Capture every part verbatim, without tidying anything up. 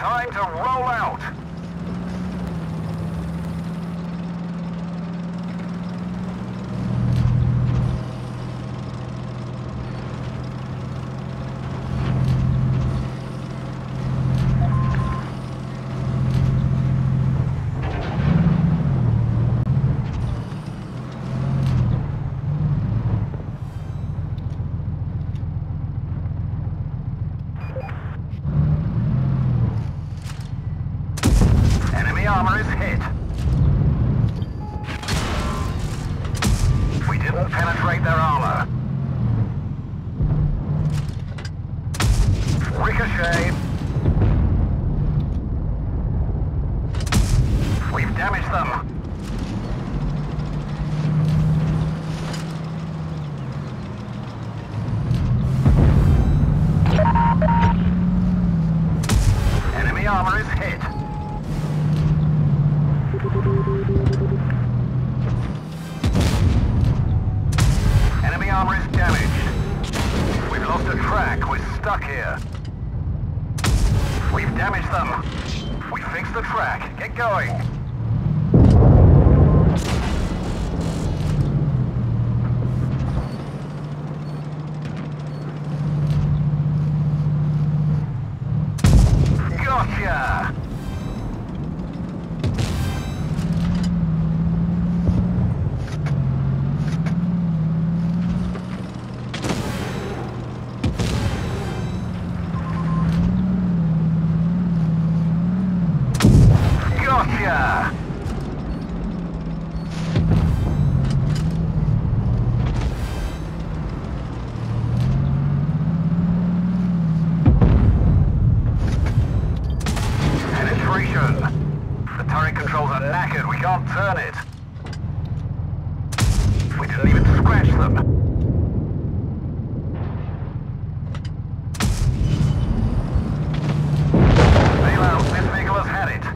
Time to roll out! Enemy armor is hit. We didn't penetrate their armor. Ricochet. We've damaged them. Enemy armor is hit. Enemy armor is damaged. We've lost a track. We're stuck here. We've damaged them. We fixed the track. Get going. Gotcha! Gotcha! Penetration! The turret controls are knackered, we can't turn it. We didn't even scratch them. Bail out, this vehicle has had it.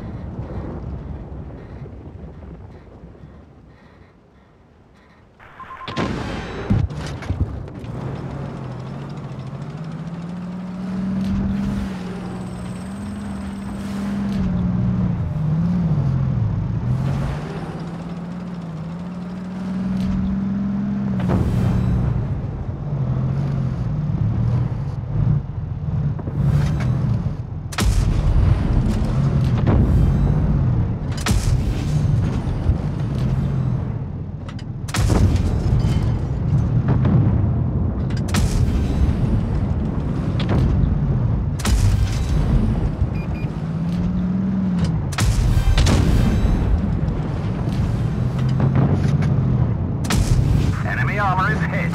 Enemy armor is hit.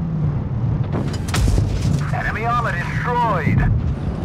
Enemy armor destroyed.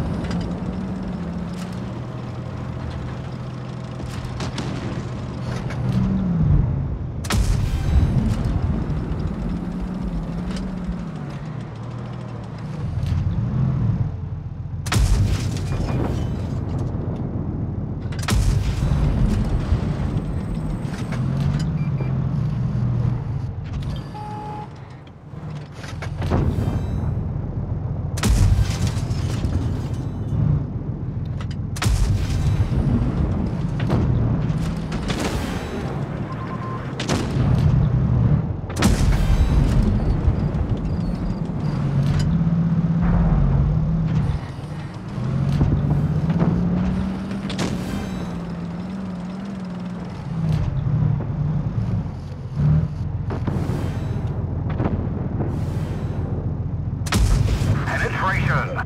Penetration.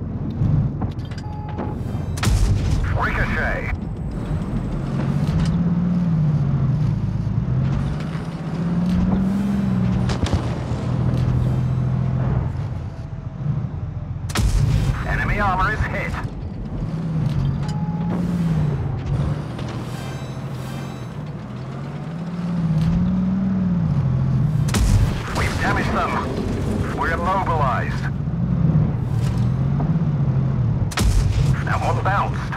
Ricochet. Enemy armor is hit. We've damaged them. We're immobilized. Now one bounced.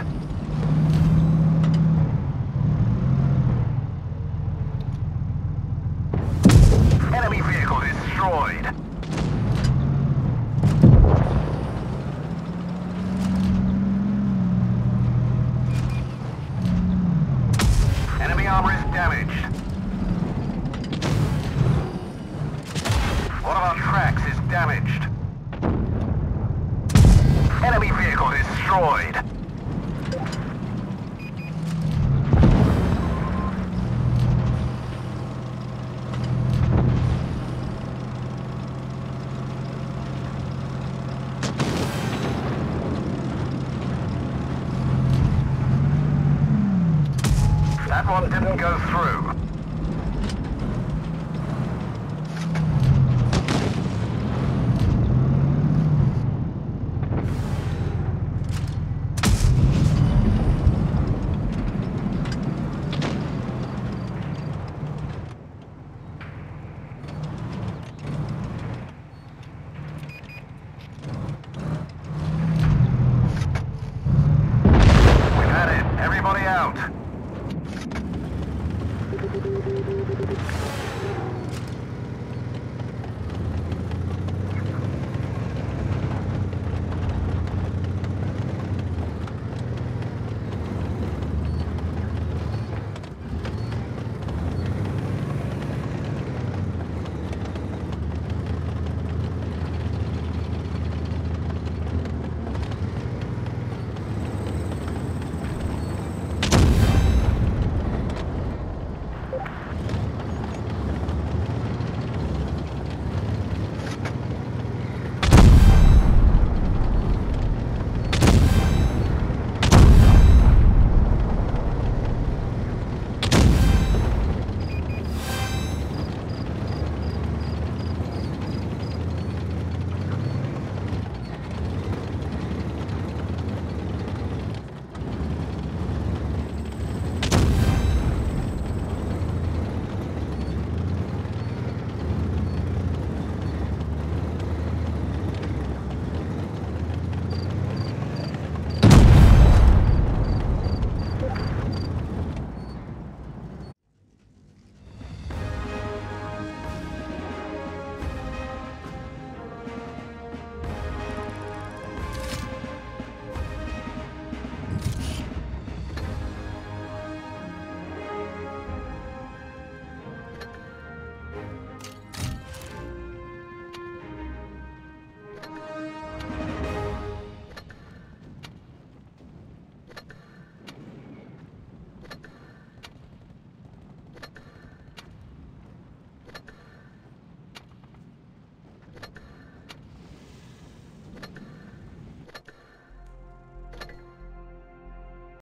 Enemy vehicle destroyed. deployed. That one didn't go through. We've had it. Everybody out.